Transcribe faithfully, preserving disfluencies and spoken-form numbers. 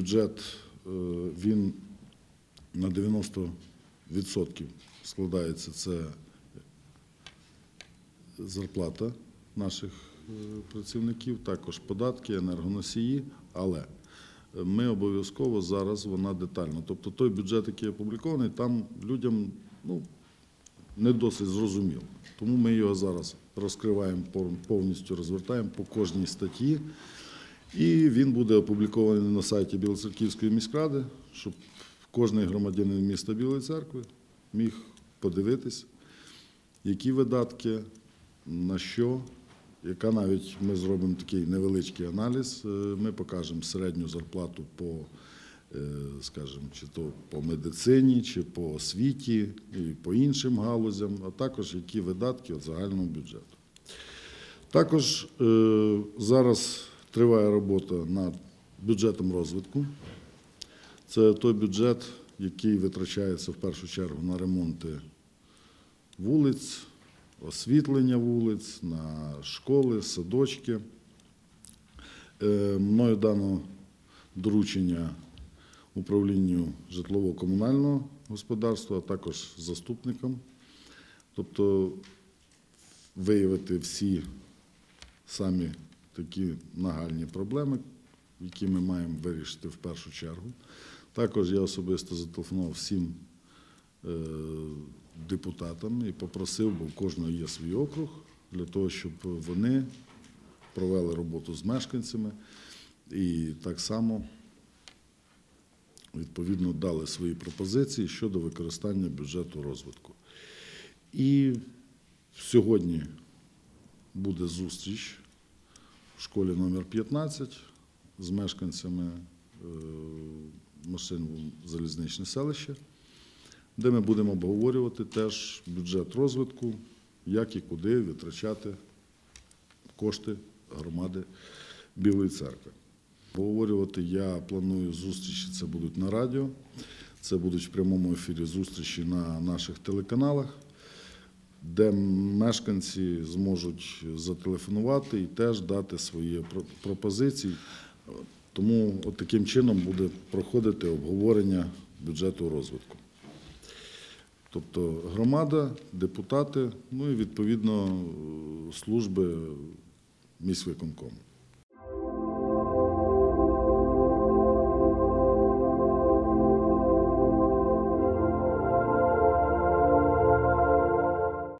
бюджет, він на дев'яносто відсотків складається, це зарплата наших працівників, також податки, енергоносії, але ми обов'язково зараз, вона детально. Тобто той бюджет, який опублікований, там людям ну, не досить зрозуміло. Тому ми його зараз розкриваємо, повністю розвертаємо по кожній статті. І він буде опублікований на сайті Білоцерківської міськради, щоб кожен громадянин міста Білої Церкви міг подивитись, які видатки, на що, яка навіть ми зробимо такий невеличкий аналіз, ми покажемо середню зарплату по, скажімо, чи то по медицині, чи по освіті, і по іншим галузям, а також які видатки від загального бюджету. Також зараз триває робота над бюджетом розвитку. Це той бюджет, який витрачається в першу чергу на ремонти вулиць, освітлення вулиць, на школи, садочки. Мною дано доручення управлінню житлово-комунального господарства, а також заступникам. Тобто виявити всі самі такі нагальні проблеми, які ми маємо вирішити в першу чергу. Також я особисто зателефонував всім депутатам і попросив, бо у кожного є свій округ, для того, щоб вони провели роботу з мешканцями і так само, відповідно, дали свої пропозиції щодо використання бюджету розвитку. І сьогодні буде зустріч в школі номер п'ятнадцять з мешканцями Машиново-Залізничне селище, де ми будемо обговорювати теж бюджет розвитку, як і куди витрачати кошти громади Білої Церкви. Обговорювати я планую зустрічі, це будуть на радіо, це будуть в прямому ефірі зустрічі на наших телеканалах, де мешканці зможуть зателефонувати і теж дати свої пропозиції. Тому от таким чином буде проходити обговорення бюджету розвитку. Тобто громада, депутати, ну і відповідно служби міськвиконкому.